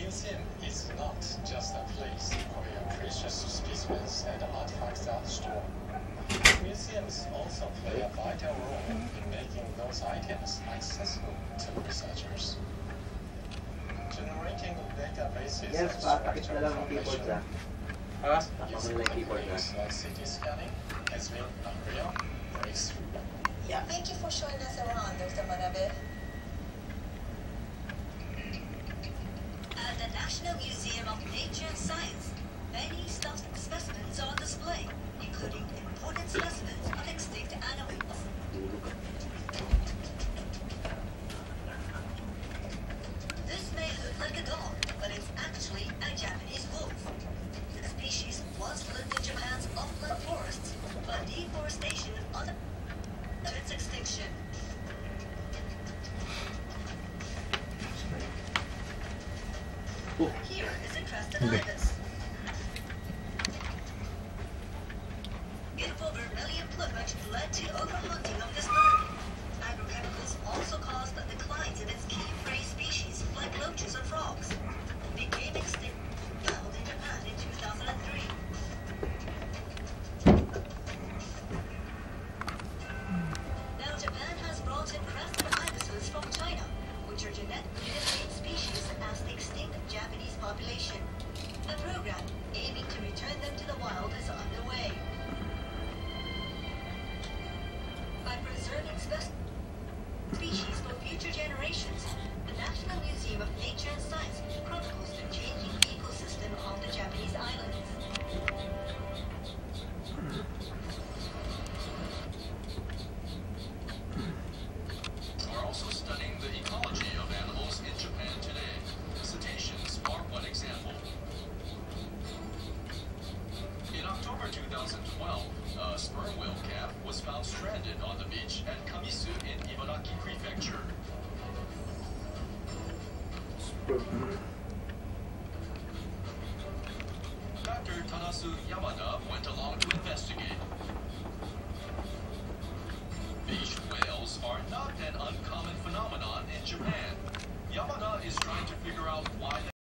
museum is not just a place for your precious specimens and artifacts are stored. Museums also play a vital role in making those items accessible to researchers. Generating databases of structural information using techniques like CT scanning has been a real breakthrough. Yeah. Thank you for showing us around, Dr. Manabe. At the National Museum of Nature and Science, many stuffed specimens are on display, including important specimens of extinct animals. This may look like a dog, but it's actually a Japanese wolf. The species once lived in Japan's upland forests, but deforestation led to its extinction. Here is a crested ibis. Beautiful vermilion plumage led to overhunting of this bird. Agrochemicals also caused declines in its key prey species like loaches and frogs. Became extinct found in Japan in 2003. Now Japan has brought in crested ibises from China, which are genetically the same species as the extinct Japanese population. A program aiming to return them to the wild is underway. By preserving species for future generations, the National Museum of Nature and Science chronicles the changing ecosystem of the Japanese islands. We're also studying the ecology of animals in Japan today. Cetaceans are one example. In October 2012, a sperm whale calf was found stranded on the beach at Kamisu in Ibaraki Prefecture. Dr. Tanasu Yamada went along to investigate. Beach whales are not an uncommon phenomenon in Japan. Yamada is trying to figure out why